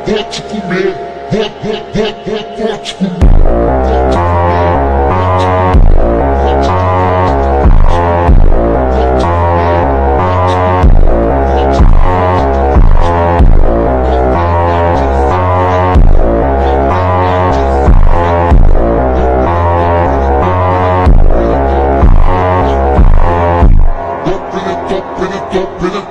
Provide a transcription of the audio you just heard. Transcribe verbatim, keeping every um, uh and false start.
vou te comer, vou, vou, vou, vou, vou te comer. Open it, open it, open it.